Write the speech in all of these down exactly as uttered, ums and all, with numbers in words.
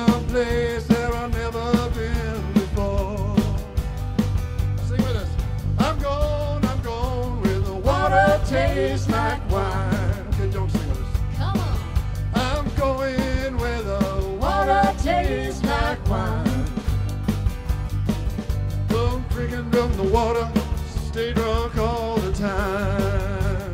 someplace that I've never been before. Sing with us. I'm going, I'm going where the water tastes like wine. Okay, don't sing with us. Come on. I'm going where the water tastes like wine. Don't drink and drunk the water, stay drunk all the time.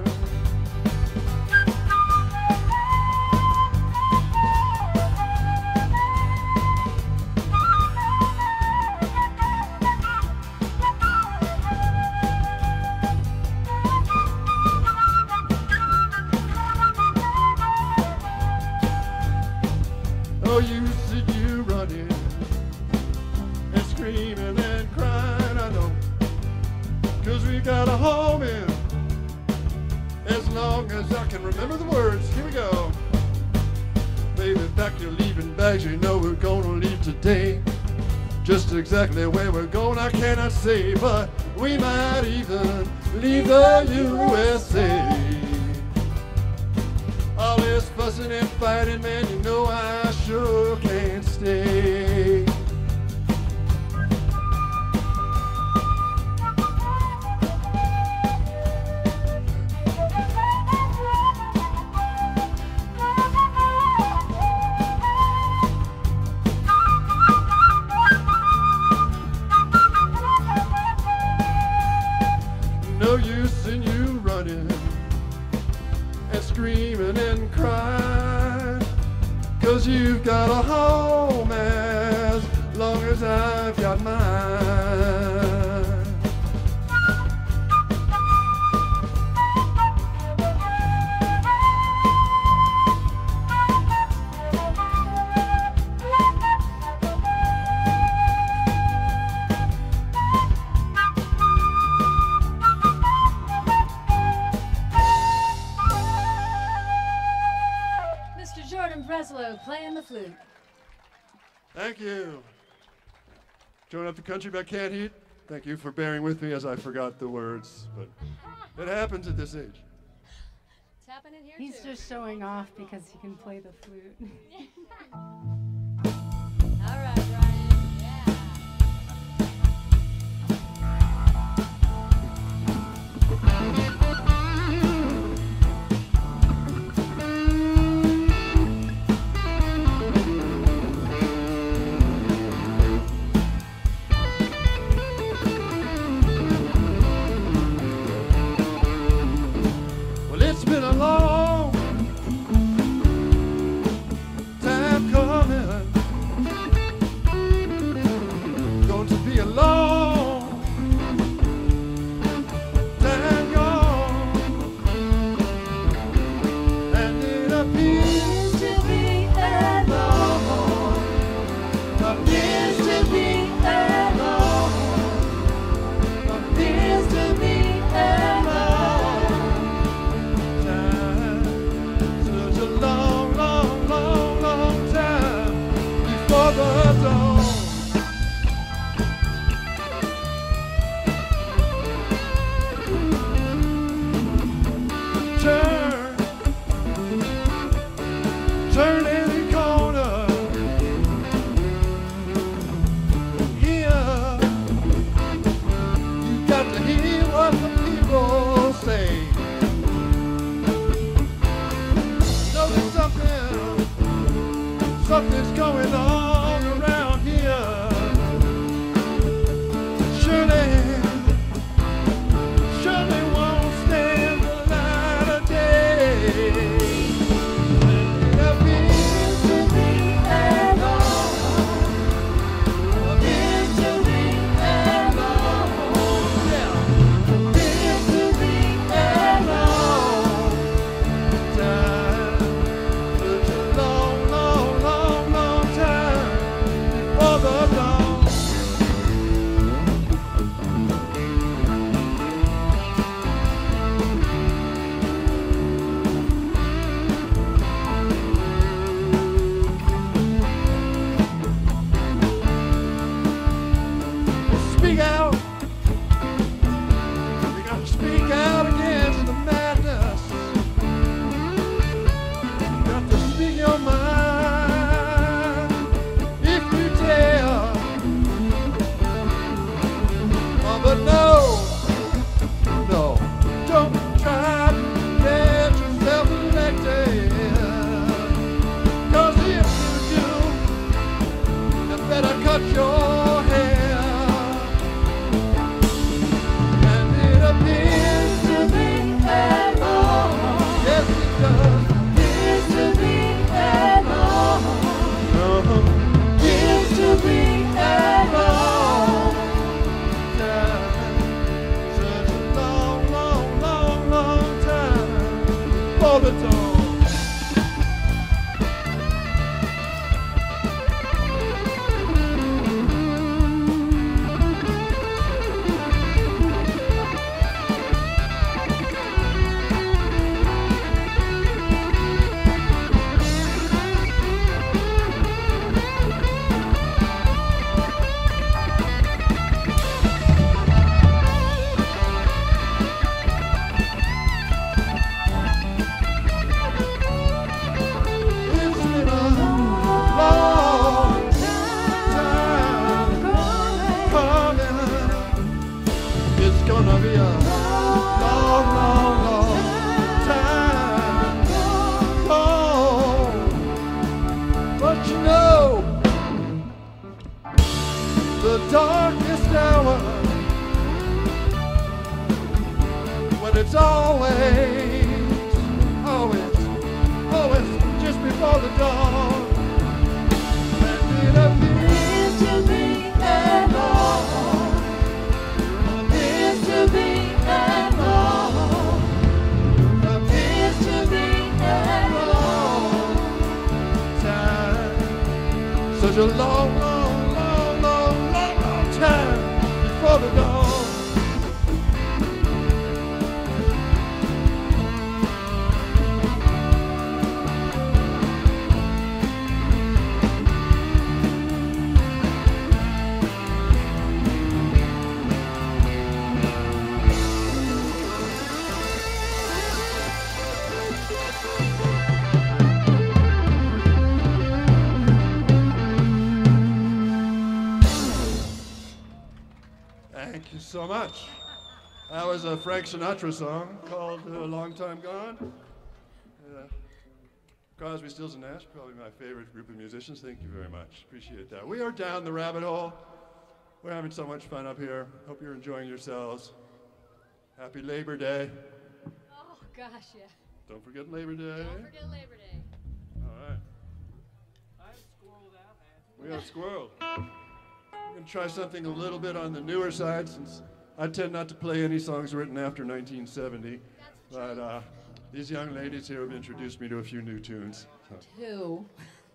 Oh, you said you running and screaming and crying, I know, 'cause we got a home in as long as I can remember the words. Here we go. Baby, pack your leaving bags, you know we're gonna leave today. Just exactly where we're going I cannot say, but we might even leave the U S A. All this fussing and fighting, man, you know I sure can't stay. No use in you running and screaming and crying, 'cause you've got a home as long as I've got mine. Breslow playing the flute. Thank you. Join Up the Country by Canned Heat. Thank you for bearing with me as I forgot the words, but it happens at this age. It's happening here He's too. just showing off because he can play the flute. All right, Brian. Yeah. It's been a long time coming, going to be a long time gone, and it appears to be alone, appears to be alone, appears to be alone. Long, long, long, long time before the dawn. Turn, turn any corner. Here, you got to hear what the people say. Something, something's going on touch your hair, and it appears to be heaven. Yes, it does. Appears to be heaven. Uh-huh. Appears to be heaven. Time. Such a long, long, long, long time for the dawn. Darkest hour, when it's always, always, always just before the dawn, and it appears to be heaven, appears to be heaven, appears to be heaven. Time, such a long, long before the dawn. Thank you so much. That was a Frank Sinatra song called uh, Long Time Gone. Uh, Crosby, Stills and Nash, probably my favorite group of musicians. Thank you very much. Appreciate that. We are down the rabbit hole. We're having so much fun up here. Hope you're enjoying yourselves. Happy Labor Day. Oh, gosh, yeah. Don't forget Labor Day. Don't forget Labor Day. All right. I've squirreled out, man. We have squirreled. We're going to try something a little bit on the newer side, since I tend not to play any songs written after nineteen seventy. But uh, these young ladies here have introduced me to a few new tunes. So. Two.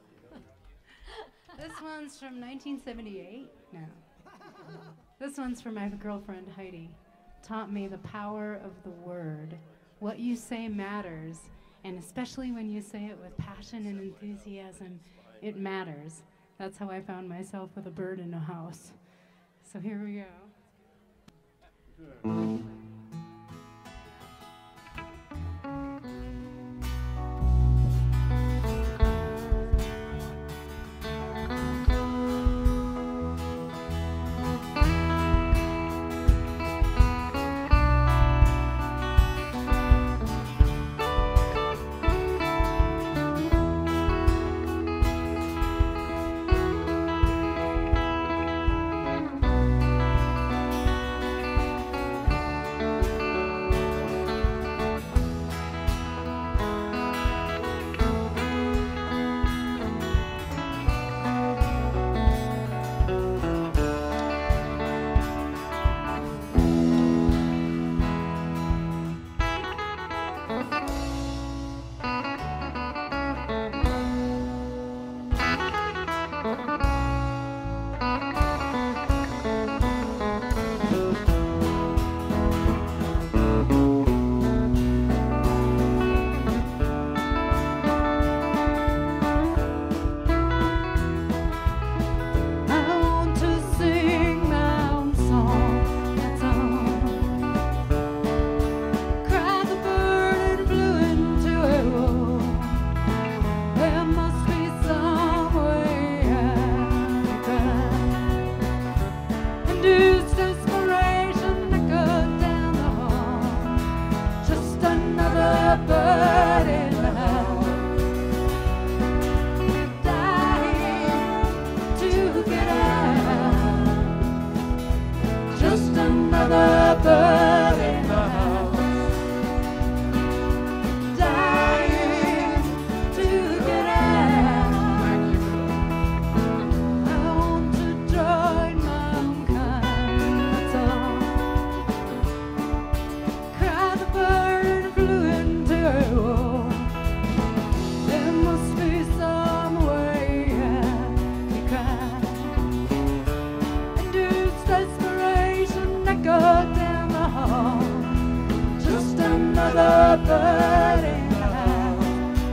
This one's from nineteen seventy-eight? No. This one's from my girlfriend Heidi. Taught me the power of the word. What you say matters, and especially when you say it with passion and enthusiasm, it matters. That's how I found myself with a bird in a house. So here we go. Good. There must be some way out. bird in the house,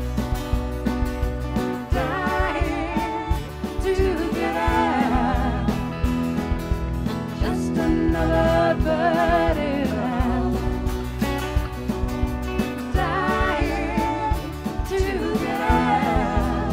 dying to get out. Just another bird in the house, dying to get out.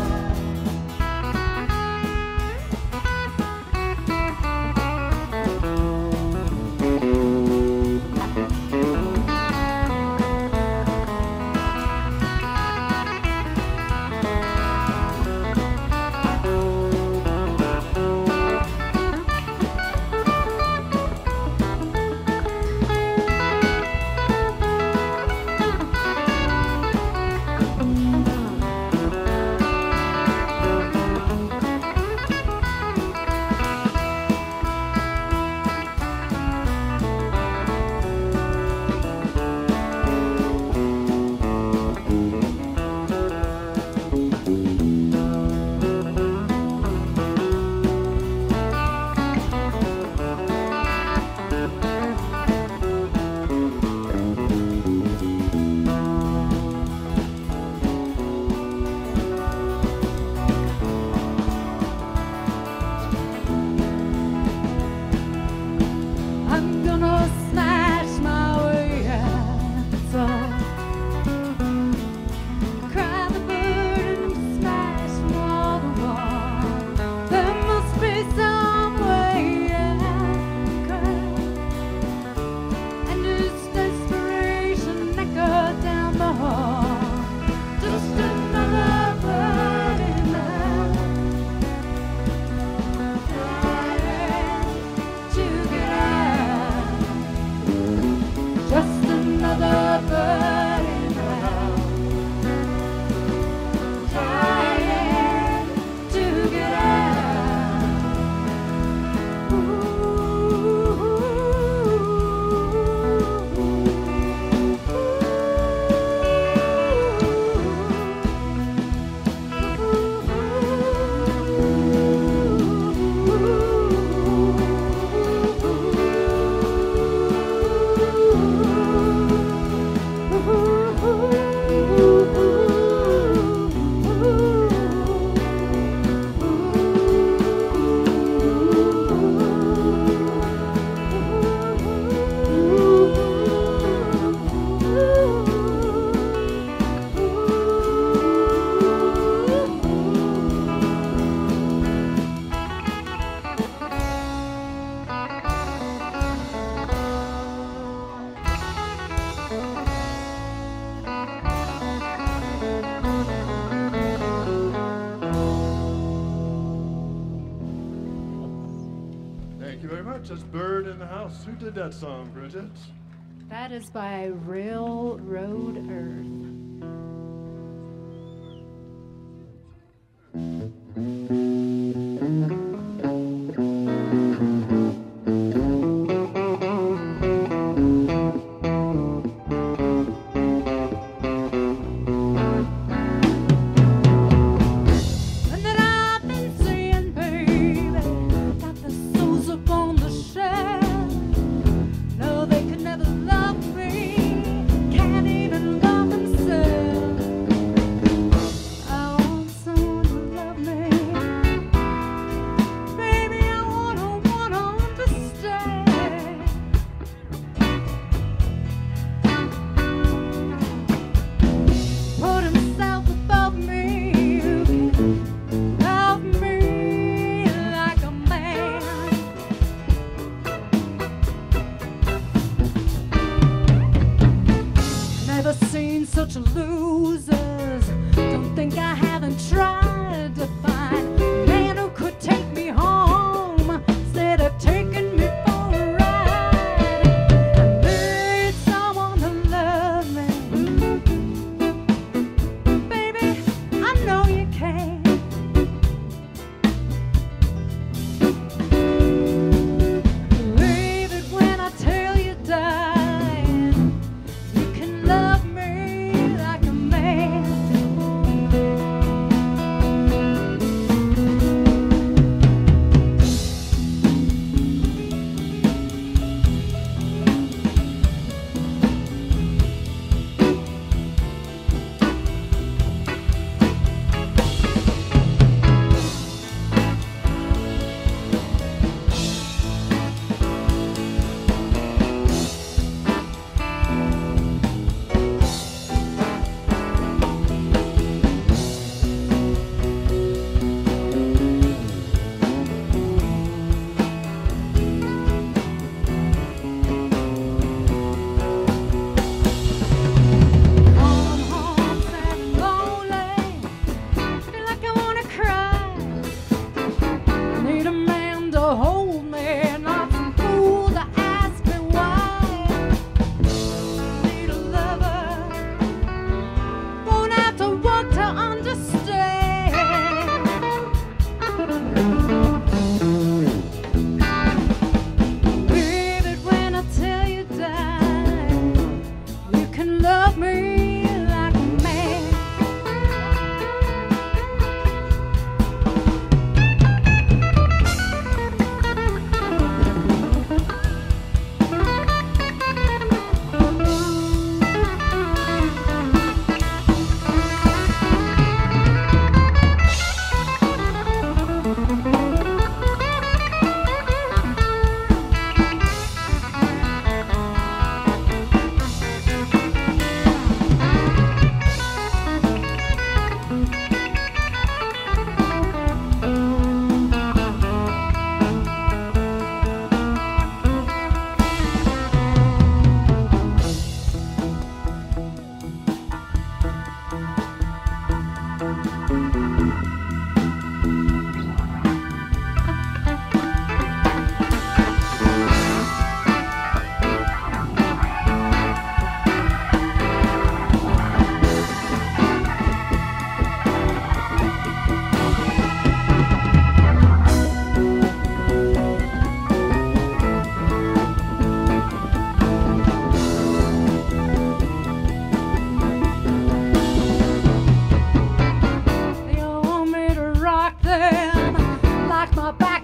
I'm gonna smash my way out the door. Cry the bird and smash all the wall. There must be some way out the crowd. And its desperation echoed down the hall. Just another bird in the house, trying to get out. Just another bird in the house, trying to get out. Thank you very much. That's Bird in the House. Who did that song, Bridget? That is by Railroad Earth. And that I've been seeing, baby, got the souls up on the shelf. No, they could never love me, can't even love themselves.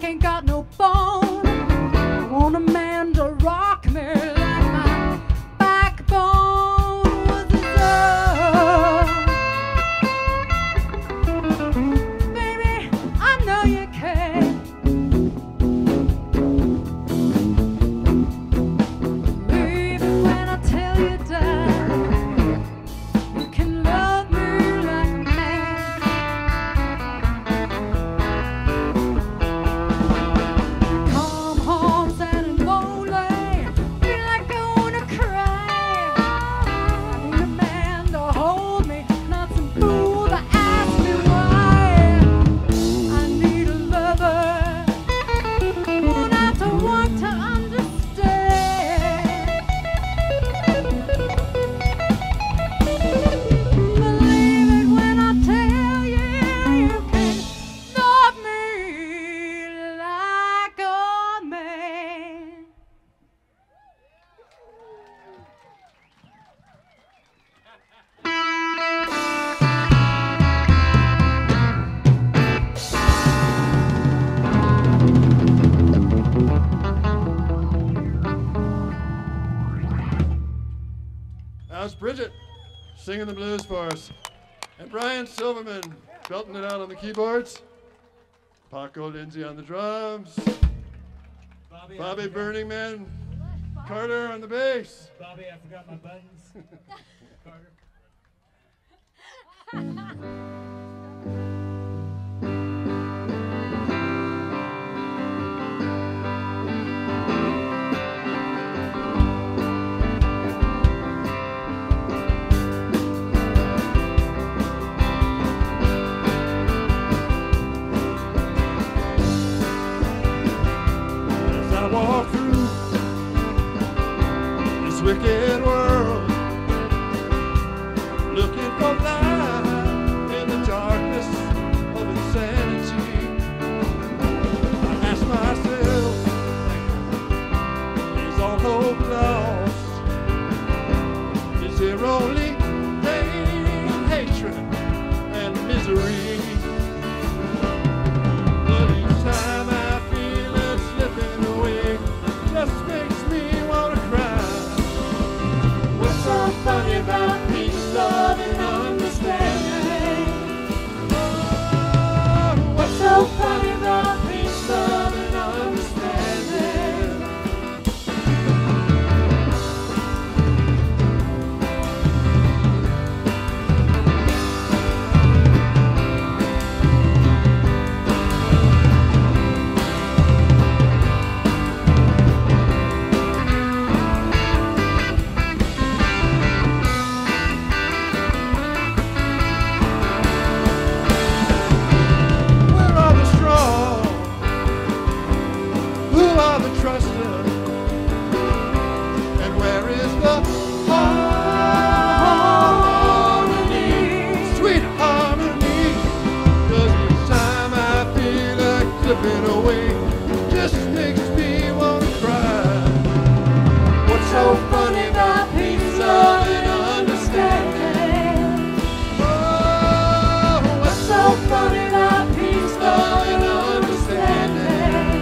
ain't got no bone. I want a man to rock me like my backbone was his own. Baby, I know you can. Believe it when I tell you that you can love me like a man. Come home sad and lonely, feel like I wanna cry. I need a man to hold me, not some fool to ask me why. I need a lover, one I to want to understand. Believe it when I tell you you can love me like a man. How's Bridget singing the blues for us? And Brian Silverman belting it out on the keyboards. Paco Lindsay on the drums. Bobby, Bobby I forgot, Burning Man Carter on the bass. Bobby, I forgot my buttons. Carter. As I walk through this wicked world, looking for light in the darkness of insanity, I ask myself, is all hope lost? Is there only pain, hatred, and misery? But each time I feel it slipping away, just makes me wanna cry. What's so funny about peace, love, and understanding? Oh, what's so funny about peace, love, and understanding? Where are the strong? Who are the trusted? And where is the harmony? Sweet harmony. 'Cause each time I feel like slipping away, just makes me wanna cry. What's so funny about peace, love, and understanding? Oh, what's so funny about peace, love, and understanding?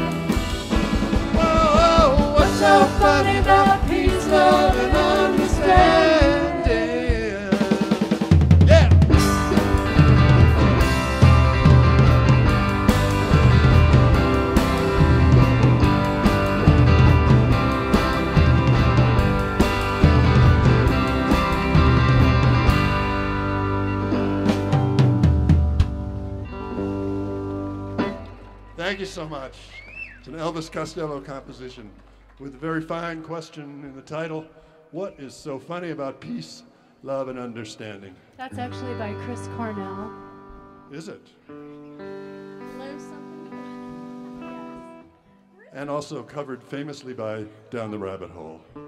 Oh, what's so funny about peace, love, and understanding? Yeah. Thank you so much. It's an Elvis Costello composition with a very fine question in the title. What is so funny about peace, love, and understanding? That's actually by Chris Cornell. Is it? Lose something? And also covered famously by Down the Rabbit Hole.